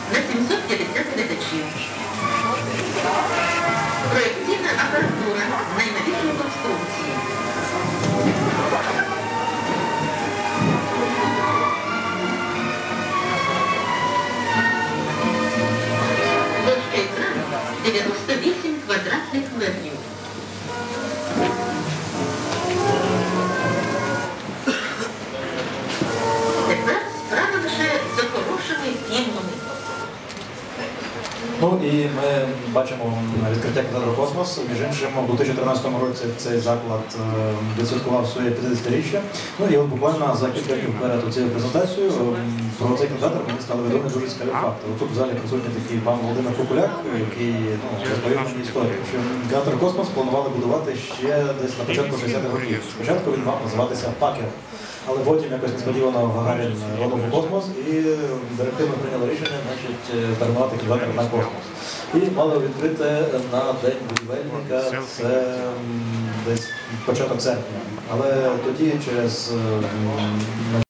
на 750 глядачів. Проекційна апаратура найновішої конструкції. Площа екрану 98 квадратних метрів. Тепер справа лише за хорошими фільмами. Ну і ми бачимо відкриття кінотеатру «Космос». Між іншим, у 2013 році цей заклад відсвяткував своє 50-річчя. Ну і от буквально за кілька років перед цією презентацією про цей кінотеатр мені стали відомі дуже цікаві факти. Тут в залі присутній такий пан Володимир Кукуляк, який розповів мені історію, що кінотеатр «Космос» планували будувати ще десь на початку 60-х років. Спочатку він мав називатися «Пакер». Але потім якось несподівано Гагарін родом у космос і директивно прийняли рішення, перейменувати кінотеатр на «Космос». І мали відкрити на День будівельника, це десь початок серпня. Але тоді через